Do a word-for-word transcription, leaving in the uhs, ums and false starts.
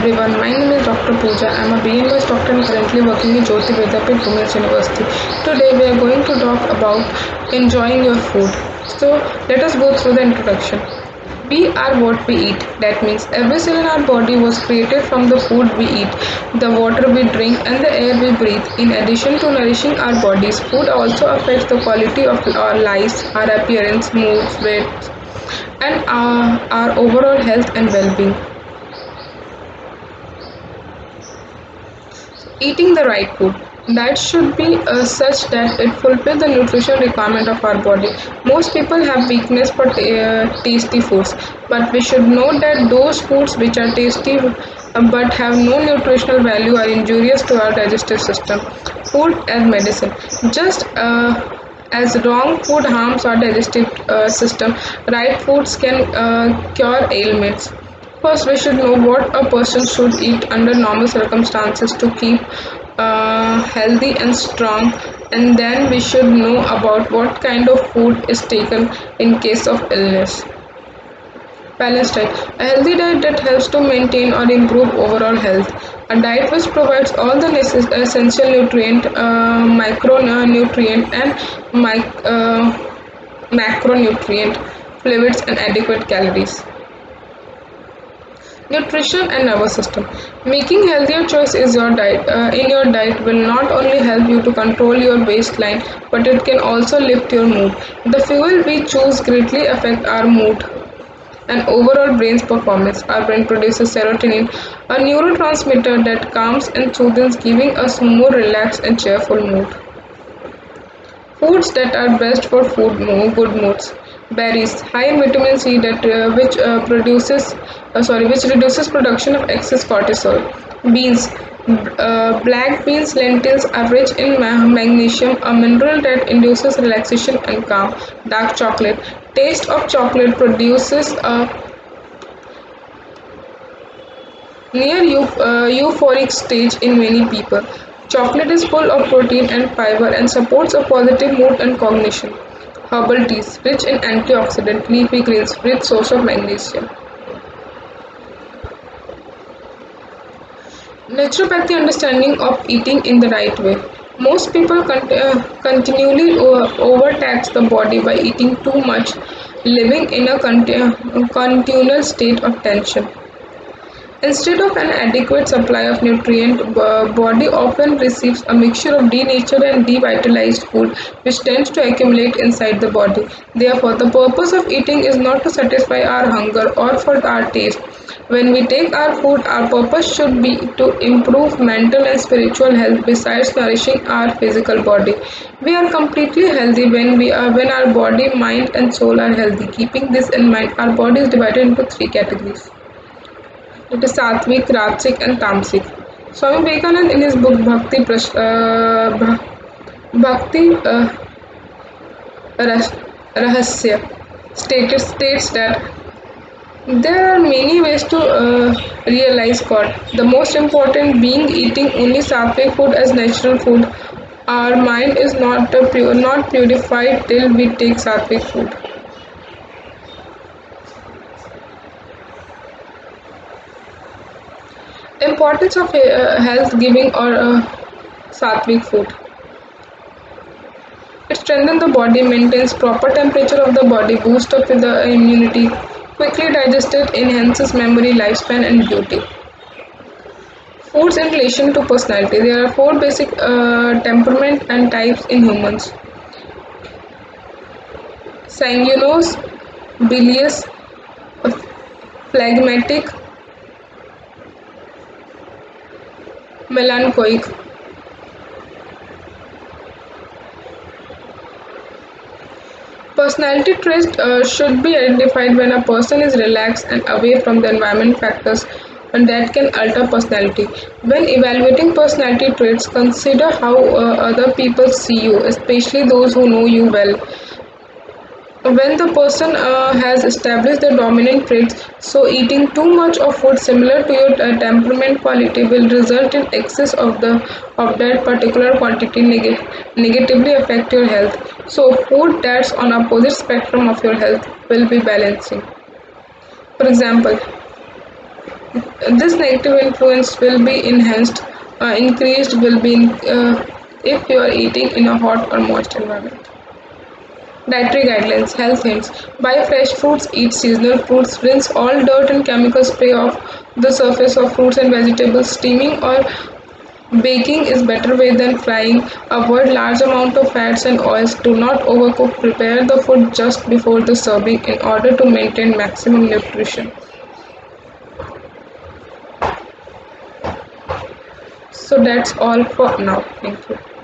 everyone, my name is Doctor Pooja. I am a B M S doctor and currently working in Jyoti Vedapith Women's University. Today we are going to talk about enjoying your food. So let us go through the introduction. We are what we eat. That means every cell in our body was created from the food we eat, the water we drink and the air we breathe. In addition to nourishing our bodies, food also affects the quality of our lives, our appearance, moods, weight and our, our overall health and well-being. Eating the right food. Diet should be uh, such that it fulfills the nutrition requirement of our body. Most people have weakness for uh, tasty foods, but we should know that those foods which are tasty uh, but have no nutritional value are injurious to our digestive system. Food as medicine. Just uh, as wrong food harms our digestive uh, system, right foods can uh, cure ailments. First, we should know what a person should eat under normal circumstances to keep uh, healthy and strong, and then we should know about what kind of food is taken in case of illness. Balanced diet. A healthy diet that helps to maintain or improve overall health. A diet which provides all the essential nutrient, uh, micronutrient and mic- uh, macronutrient, fluids and adequate calories. Nutrition and nervous system. Making healthier choice is your diet uh, in your diet will not only help you to control your waistline, but it can also lift your mood. The fuel we choose greatly affect our mood and overall brain's performance. Our brain produces serotonin, a neurotransmitter that calms and soothes, giving us more relaxed and cheerful mood. Foods that are best for food mood, good moods. Berries, high in vitamin C, that uh, which uh, produces uh, sorry which reduces production of excess cortisol. Beans, uh, black beans, lentils are rich in ma- magnesium, a mineral that induces relaxation and calm. Dark chocolate, taste of chocolate produces a near euph- uh, euphoric stage in many people. Chocolate is full of protein and fiber and supports a positive mood and cognition. Herbal teas, rich in antioxidant, leafy greens, rich source of magnesium. Naturopathy understanding of eating in the right way. Most people con- uh, continually o- overtax the body by eating too much, living in a conti- continual state of tension. Instead of an adequate supply of nutrient, the body often receives a mixture of denatured and devitalized food which tends to accumulate inside the body. Therefore, the purpose of eating is not to satisfy our hunger or for our taste. When we take our food, our purpose should be to improve mental and spiritual health besides nourishing our physical body. We are completely healthy when we are when our body, mind and soul are healthy. Keeping this in mind, our body is divided into three categories. It is Sattvic, Rajasic and Tamasic. Swami Vivekananda in his book Bhakti Prash- uh, Bha- Bhakti uh, Ras- Rahasya stated, states that there are many ways to uh, realize God. The most important being eating only Sattvic food as natural food. Our mind is not uh, pure, not purified till we take Sattvic food. Importance of uh, health giving or uh, sattvic food. It strengthens the body, maintains proper temperature of the body, boosts up with the immunity, quickly digested, enhances memory, lifespan and beauty. Foods in relation to personality. There are four basic uh, temperament and types in humans. Sanguineous, bilious, phlegmatic, melancholic. Personality traits uh, should be identified when a person is relaxed and away from the environment factors and that can alter personality. When evaluating personality traits, consider how uh, other people see you, especially those who know you well. When the person uh, has established the dominant traits, so eating too much of food similar to your uh, temperament quality will result in excess of the of that particular quantity neg- negatively affect your health. So food that's on opposite spectrum of your health will be balancing. For example, This negative influence will be enhanced, uh, increased will be in, uh, if you are eating in a hot or moist environment. Dietary guidelines, health hints. Buy fresh fruits, eat seasonal fruits, rinse all dirt and chemical spray off the surface of fruits and vegetables. Steaming or baking is better way than frying. Avoid large amount of fats and oils. Do not overcook. Prepare the food just before the serving in order to maintain maximum nutrition. So that's all for now. Thank you.